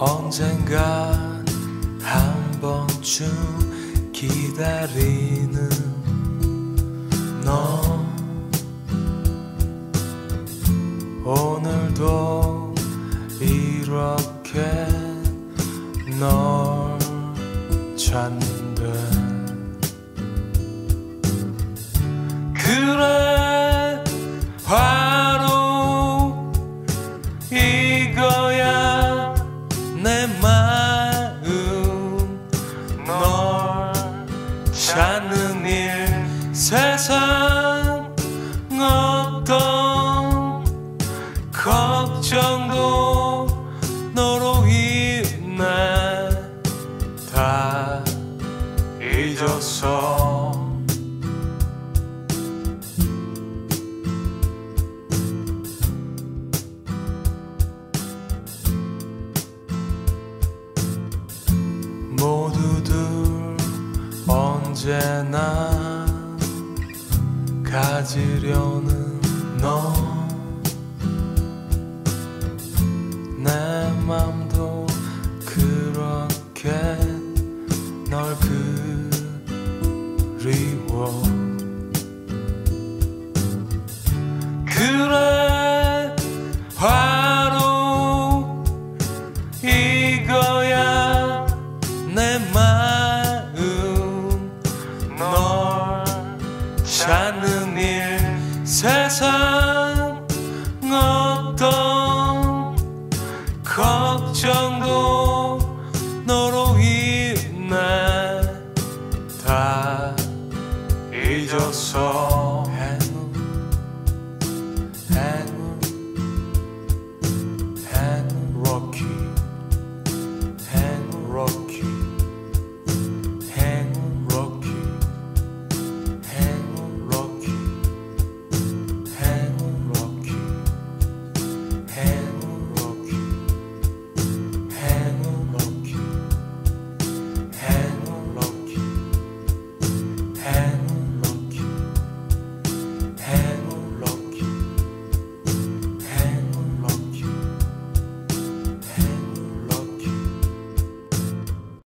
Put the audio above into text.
언젠가 한 번쯤 기다리는 너 오늘도 이렇게 널 찾는데 그래 바로 이거야 내 마음 널 찾는 일 세상 어떤 걱정도 너로 인해 다 잊었어 모두들 언제나 가지려는 너 내 맘도 그렇게 널 그리워